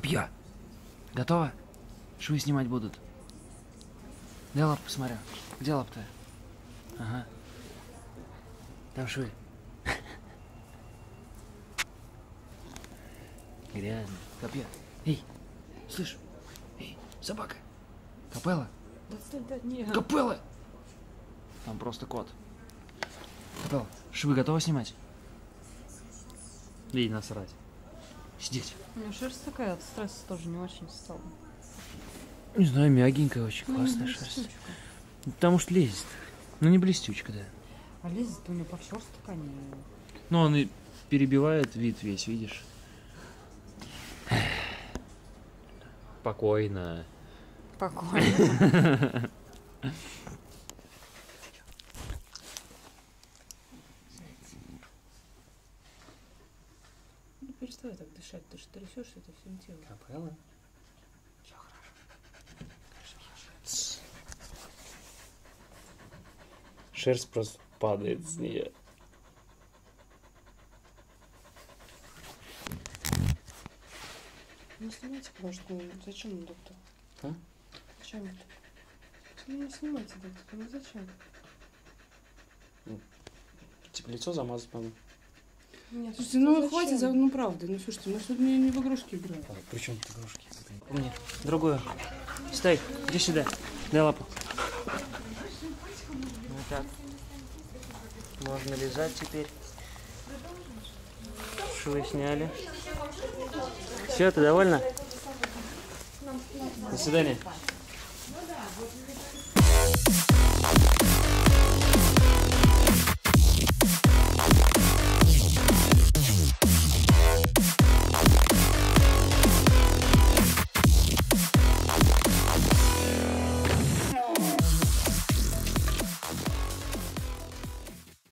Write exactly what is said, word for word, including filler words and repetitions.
Копье. Готово? Швы снимать будут. Дай лапу посмотрю. Где лапа-то? Ага. Там швы. Грязно. Копье. Эй, слышь. Эй, собака. Капелла. Да стой, да, нет. Капелла! Там просто кот. Капелла, швы готовы снимать? Ей насрать. Сидеть. У меня шерсть такая, от стресса тоже не очень стала. Не знаю, мягенькая, очень Ну, классная не шерсть. блестючка. Потому что лезет. Ну не блестючка, да. А лезет у меня по шерстке, конечно. Но он и перебивает вид весь, видишь? Спокойно. Спокойно. Ну перестань так дышать, ты же трясешься, это всем телом. Капелла? Все хорошо. Все хорошо. Шерсть просто падает с нее. Не снимайте, пожалуйста, ну, зачем, доктор? А? Зачем это? Ну, не снимайте, доктор, ну зачем? Типа лицо замазать надо. Нет, Слушайте, ну хватит, за- ну правда, ну слушайте, мы тут не, не в игрушки играем. А, при чем тут игрушки? Мне. Другую. Стой, иди сюда. Дай лапу. Вот так. Можно лизать теперь. Швы сняли. Все, ты довольна? До свидания.